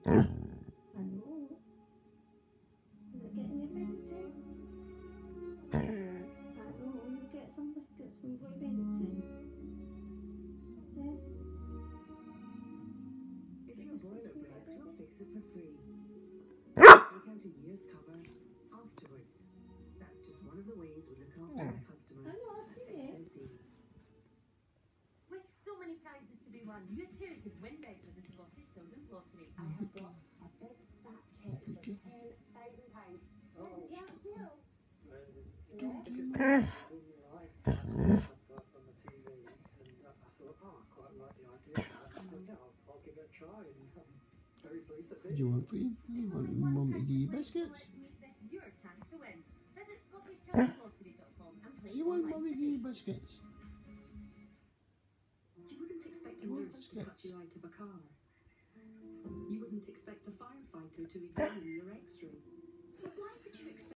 Hello? Is it getting your bedtime? Hello, you get some biscuits when you go to bed at 10. Yeah? If your boiler breaks, we'll fix it for free. Take out a year's cover afterwards. That's just one of the ways we look after our customers. I know, I've seen it. SNC. With so many prizes to be won, you too could win big with the Scottish Children's Lottery. I have got a big fat cheque for £10,000. Oh, yeah, no. Do you want food? You want Mum to give you biscuits? Your chance to win. Visit ScottishChildren'sLottery.com and play You want online Mum to give today. you biscuits? You wouldn't expect a You want nurse to cut biscuits? you out of a car. You wouldn't expect a firefighter to examine your x-ray. So why would you expect